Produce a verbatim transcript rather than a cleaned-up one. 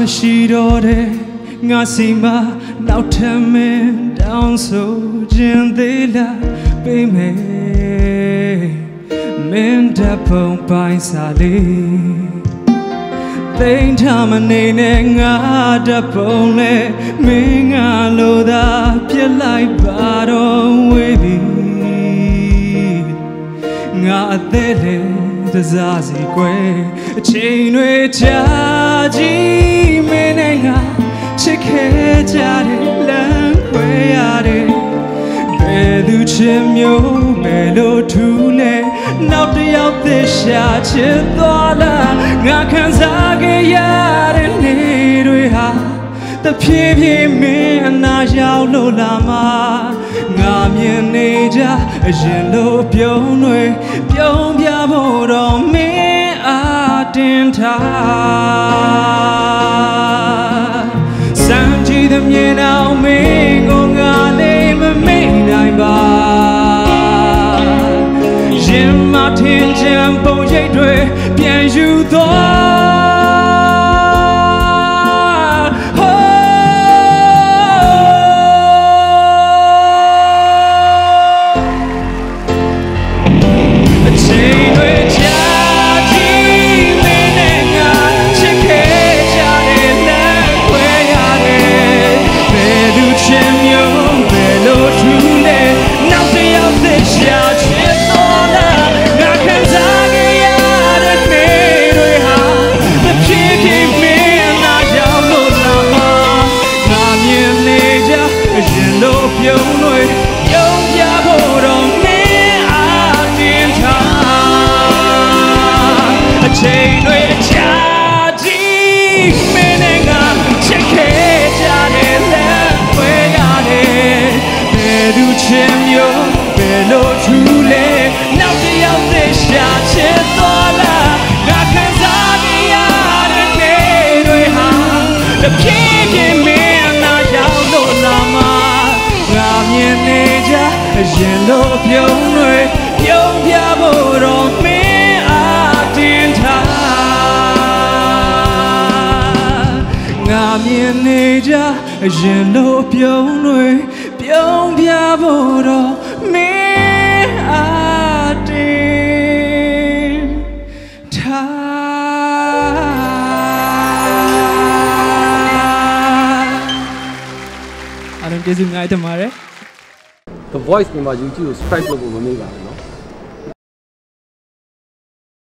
မရှိတော့တဲ့ငါစီမနောက်ထပ်မင်းတောင်းဆိုခြင်းသေးလားပေးမယ်မင်းတပုံပိုင်းစားလေးသိမ်းထားမနေနဲ့ငါတပုံလဲမင်းငါလိုသာပြစ်လိုက်ပါတော့ဝေးပြီငါအသက်လေတစားစီကွယ်အချိန်တွေကြာကြည့်မင်းနဲ့ငါချစ်ခဲ့ကြတယ်လမ်းခွဲရတယ်ဘယ်သူချင်မျိုးဘယ်လိုထူလဲနောက်တစ်ယောက်သက်ရှာချစ်သွားလားငါခံစားခဲ့ရတဲ့နေ့တွေဟာတဖြည်းဖြည်းမင်းအနာရောက်လို့လာမှာငါမြင်နေကြအရင်လိုပြုံးတွေပြုံးပြဖို့တော့မင်းအားတင်ထားစမ်းကြည့်တဲ့မြင်အောင်မင်းကိုငါလေးမမိတ်နိုင်ပါရင်မထင်ချင်ပုံရိပ်တွေပြန်ယူသွားအချိန်တွေကြာကြည့်မင်းနဲ့ငါချစ်ခဲ့ကြတယ်လမ်းခွဲရတယ်ဘယ်သူချင်မျိုးဘယ်လိုထူလဲနောက်တစ်ယောက်သက်ရှာချစ်သွားလားငါခံစားခဲ့ရတဲ့နေ့တွေဟာတဖြည်းဖြည်းမင်းနာရောက်လို့လာမှာငါမြင်နေကြအရင်လိုပြုံးတွေပြုံးပြဖို့တော့မင်းအားတင်ထားအချိန်တွေကြာကြည့်မင်းနဲ့ငါချစ်ခဲ့ကြတယ်လမ်းခွဲရတယ်ဘယ်သူချင်မျိုးဘယ်လိုထူလဲနောက်တစ်ယောက်သက်ရှာချစ်သွားလားငါခံစားနေရတဲ့နေ့တွေဟာတဖြည်းဖြည်းမင်းနာရောက်လို့လာမှာငါမြင်နေကြအရင်လိုပြုံးတွေပြုံးပြဖို့တော့မင်းအားတင်ထားငါမြင်နေကြအရင်လိုပြုံးတွေပြုံးပြဖို့တော့မင်းအားတင်ထားအားလုံးကျေးဇူးများတင်ပါတယ် The Voice မြန်မာ YouTube ကို subscribe လုပ်ဖို့မမေ့ပါဘူး